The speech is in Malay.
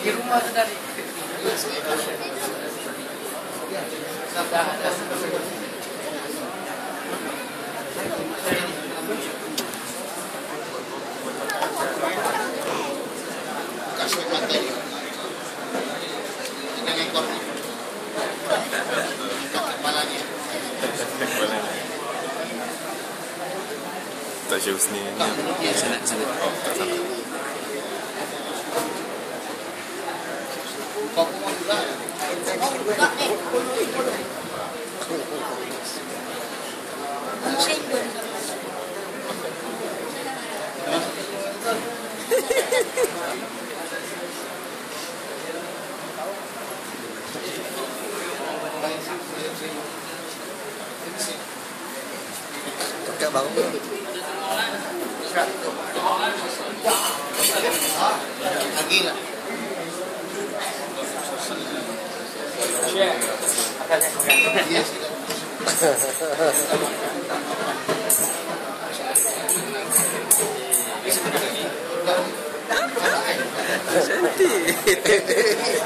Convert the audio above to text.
di rumah dari kasih materi dengan ekornya kepalanya tak jauh sini sana. oh tak sana kok mau juga Kakak bangun belum? lagi lah iya Cantik.